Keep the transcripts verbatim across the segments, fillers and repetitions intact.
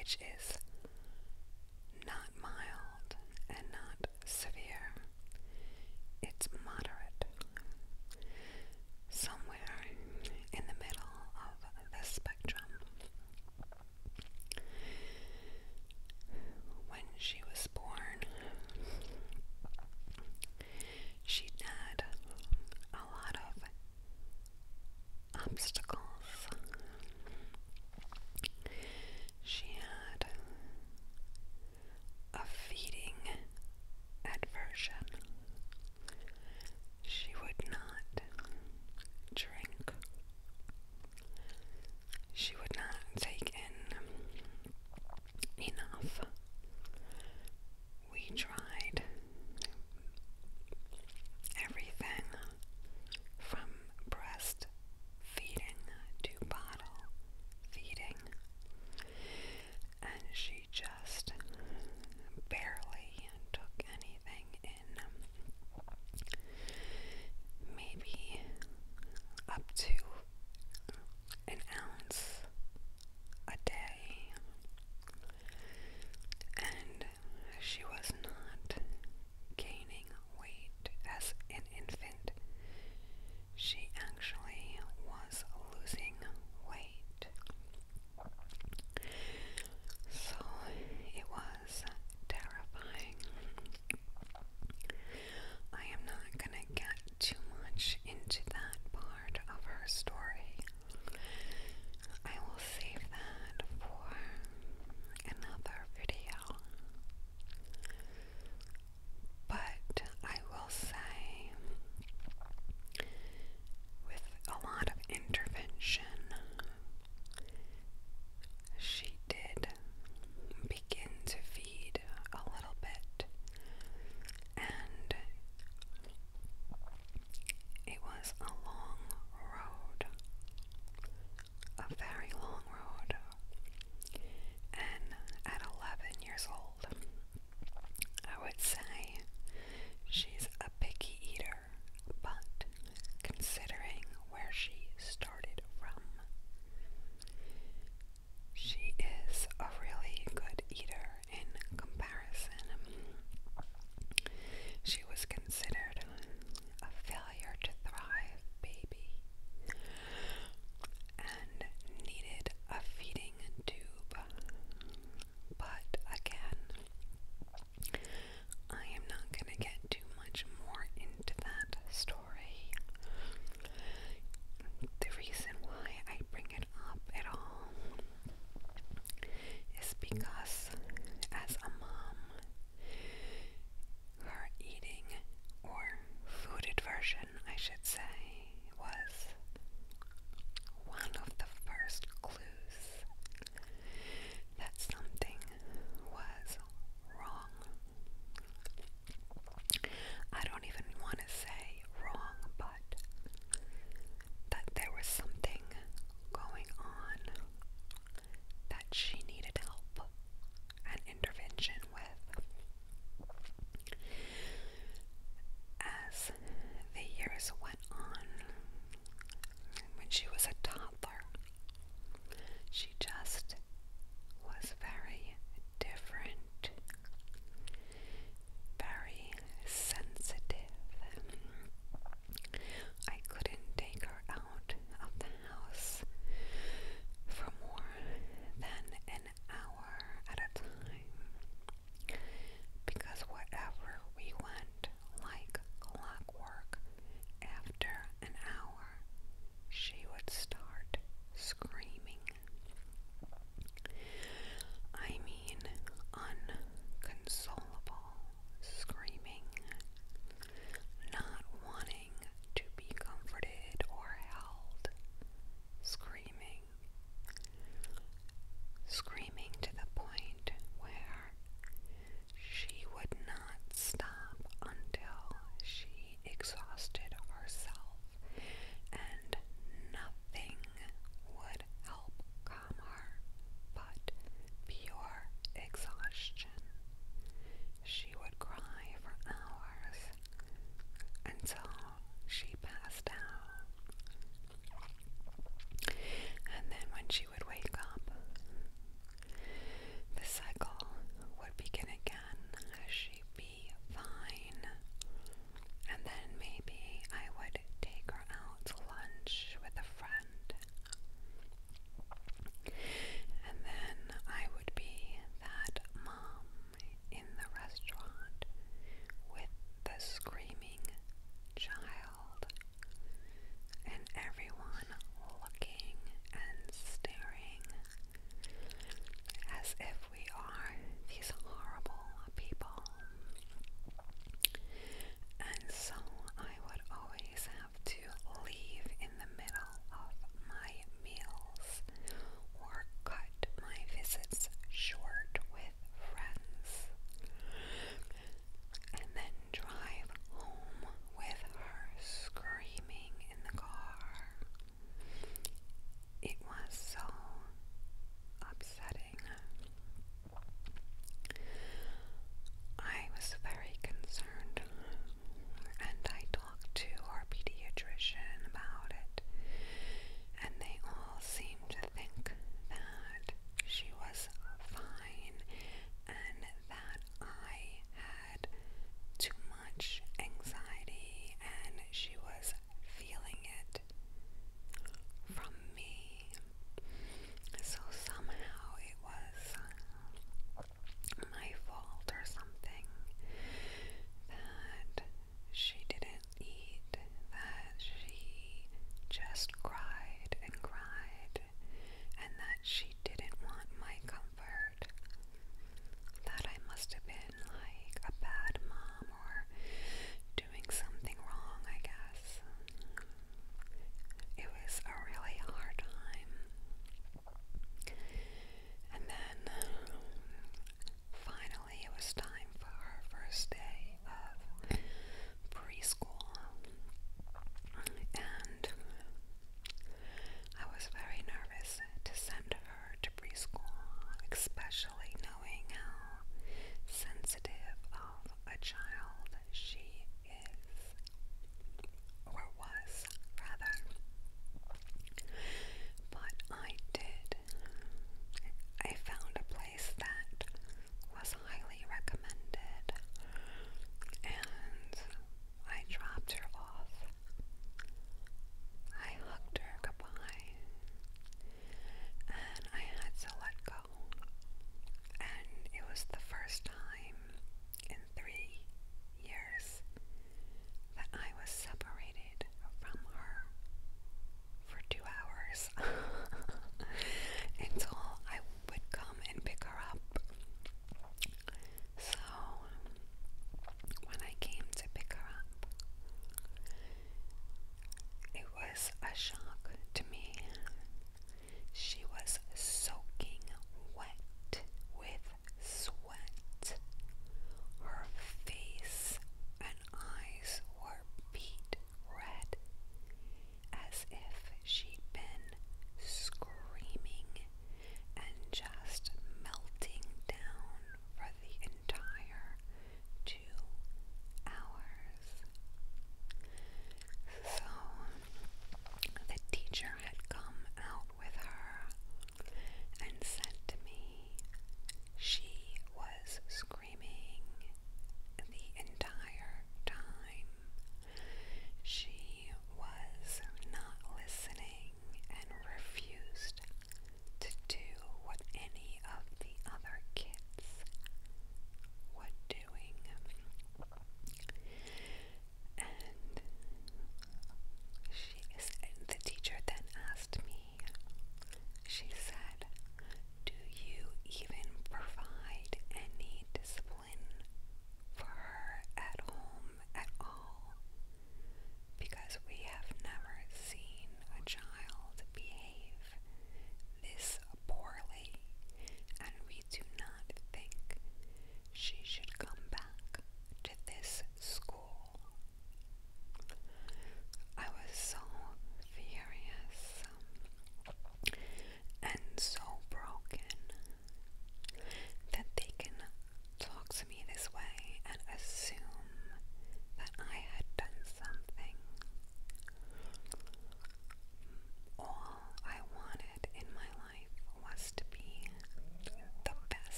which is not mild and not severe. It's moderate, somewhere in the middle of the spectrum. When she was born, she had a lot of obstacles. She had a feeding aversion,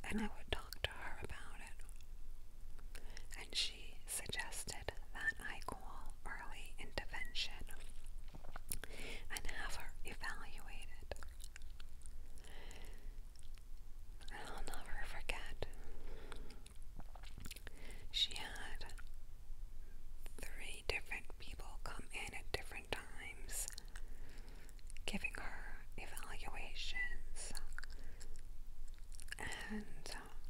and I would talk to her about it. And she suggested that I call early intervention and have her evaluated. And I'll never forget, she had three different people come in at different times, giving her evaluations, and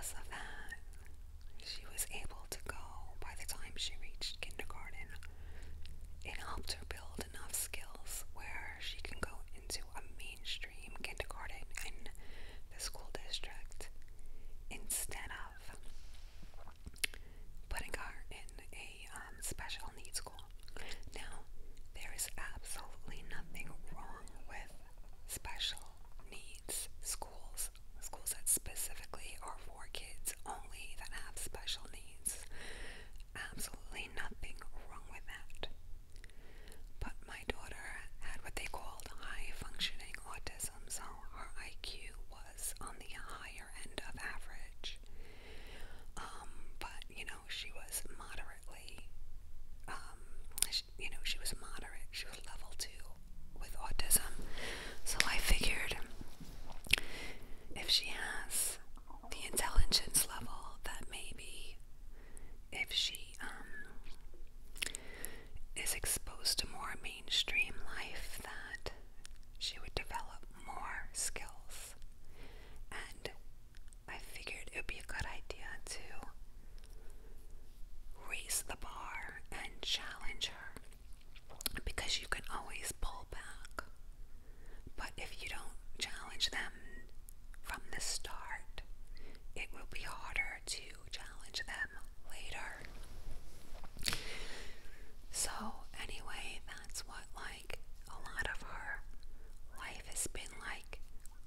because of that, she was able to go by the time she reached kindergarten. It helped her build enough skills where she can go into a mainstream kindergarten in the school district instead of putting her in a um, special needs school. Now, there is absolutely nothing wrong with special needs schools, schools that specifically are for kids only that have special needs. Absolutely nothing wrong with that. But my daughter had what they called high functioning autism, so her I Q was on the higher end of average. Um, but you know, she was moderately, um, she, you know, she was moderate. She was level two with autism. So I figured if she has the intelligence level, that maybe if she um, is exposed to more mainstream life, that she would develop more skills. And I figured it would be a good idea to raise the bar and challenge her, because you can always pull back. But if you don't challenge them from the start, it will be harder to challenge them later. So anyway, that's what like a lot of her life has been like.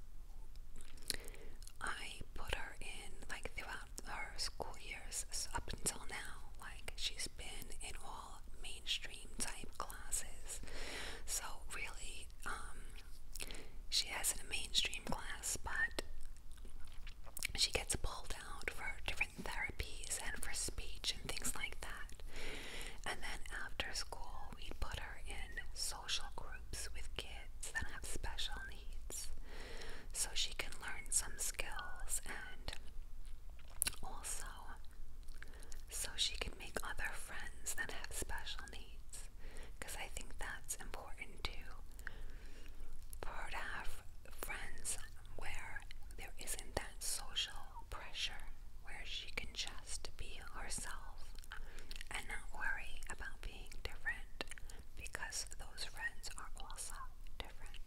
I put her in like throughout her school years up until now, like she's been in all mainstream type classes. So really, um, she has a mainstream class, but she gets pulled out for different therapies and for speech and things like that. And then after school, we put her in social groups with kids that have special needs, so she can learn some skills, and also so she can make other friends that have special needs, because I think that's important too, for her to have friends where there isn't that social pressure, where she can just be herself and not worry about being different, because those friends are also different.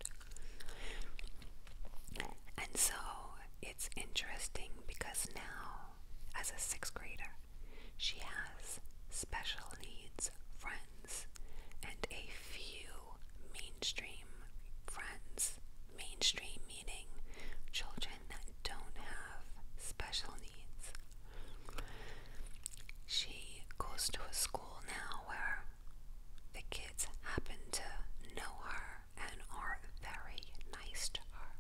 And so it's interesting because now, as a sixth grader, she has special needs friends and a few mainstream friends. Mainstream meaning children that don't have special needs. She goes to a school now where the kids happen to know her and are very nice to her.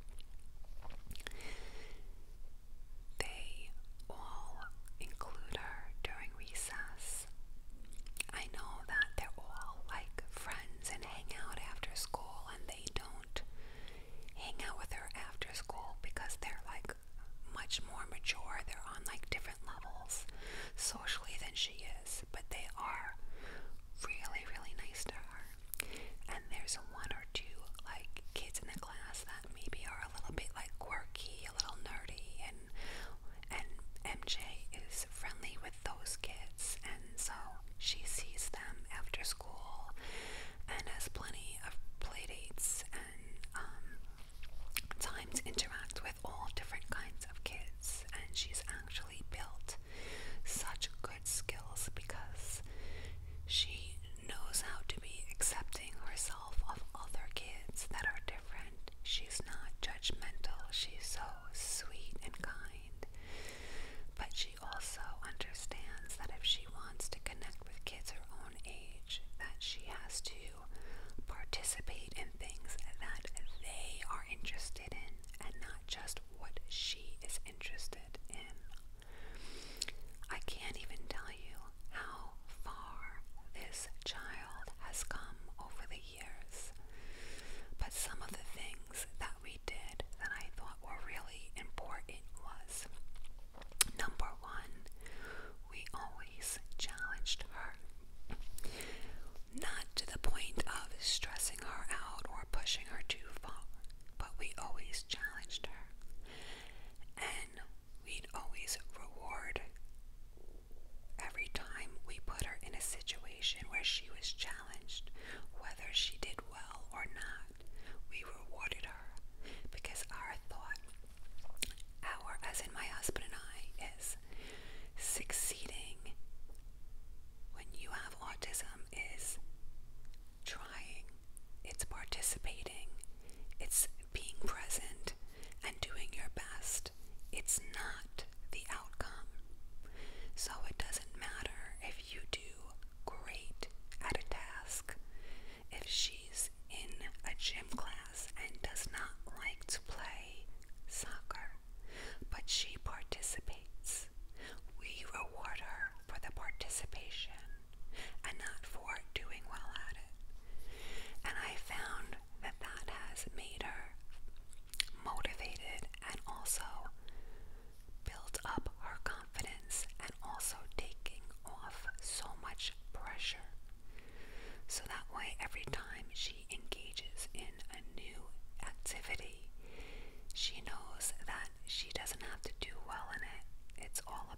They all include her during recess. I know that they're all like friends and hang out after school, and they don't hang out with her after school because they're like much more mature. They're on like different levels socially than she is, but they are really, really nice to her. And there's one or two like kids in the class that maybe are a little bit like quirky, a little nerdy, and and M J is friendly with those kids, and so she sees them after school and has plenty of play dates and um, time to interact with all different kinds of kids. And she's actually built such good skills because she knows how to be accepting herself of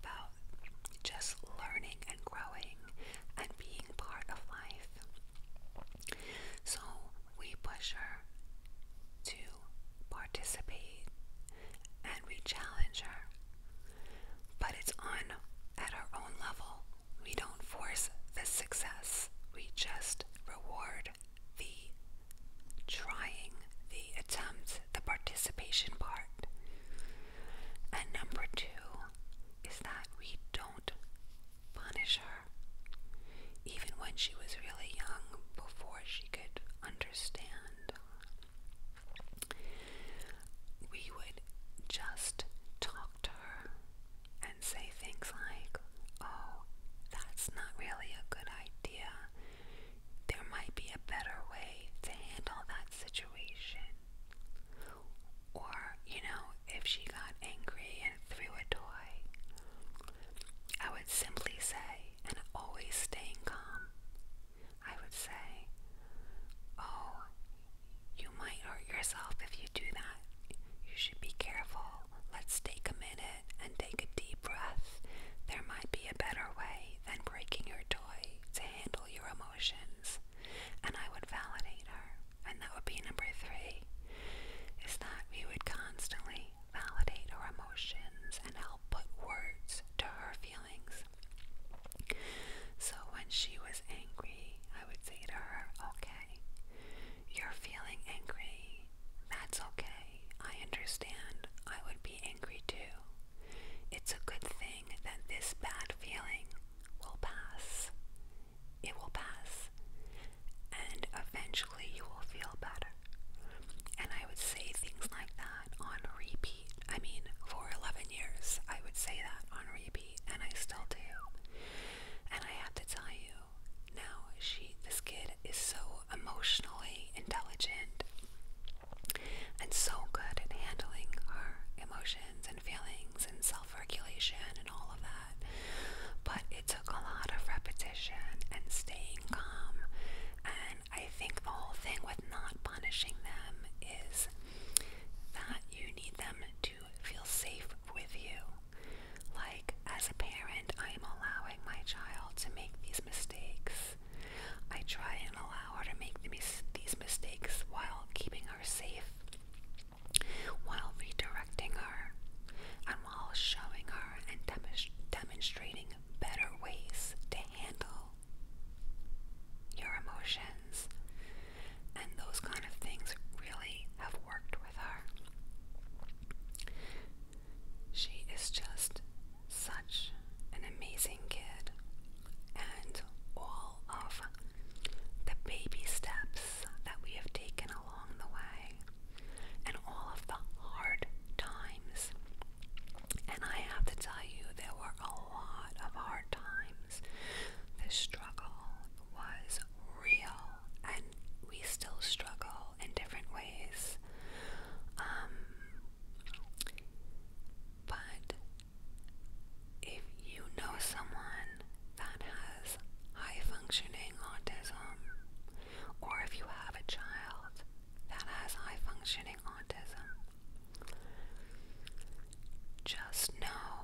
about just learning and growing and being part of life. So we push her to participate and we challenge her, but it's on at our own level. We don't force the success, we just reward the trying, the attempt, the participation part. And number two is that we don't punish her, even when she was really young, before she could understand. We would just talk to her and say things like, oh, that's not really a good idea. There might be a better way to handle that situation. Or, you know, if she got angry and threw a toy, I would simply say, and always staying calm, I would say, oh, you might hurt yourself if you do that. You should be careful. Let's take a minute and take a deep breath. There might be a better way than breaking your toy to handle your emotions. And I would validate her. And that would be number three, is that we would constantly validate her emotions and help put words to her feelings. So when she was angry, I would say to her, okay, you're feeling angry. That's okay. I understand. I would be angry too. It's a good thing that this bad feeling will pass. It will pass. And eventually you will feel better. And I would say things like that on repeat. I mean, for eleven years, I would say that on repeat, and I still do. And I have to tell you, now she, this kid is so emotionally intelligent and so good at handling her emotions and feelings and self-regulation and all of that. But it took a lot of repetition and staying calm. And I think the whole thing with not punishing them is that you need them to feel safe with you. Like, as a parent, I am allowing my child to make these mistakes. I try and allow her to make these mistakes while keeping her safe, while redirecting her, and while showing her and demonst demonstrating better ways to handle your emotions. And those kind of things really have worked with her. She is just such an amazing kid, and all of the baby steps that we have taken along the way, and all of the hard times. And I have to tell you, there were a lot of hard times. The struggle was real, and we still struggle in different ways. Um, but if you know someone that has high functioning autism, or if you have a child that has high functioning autism, just know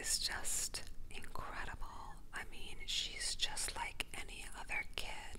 is just incredible. I mean, she's just like any other kid.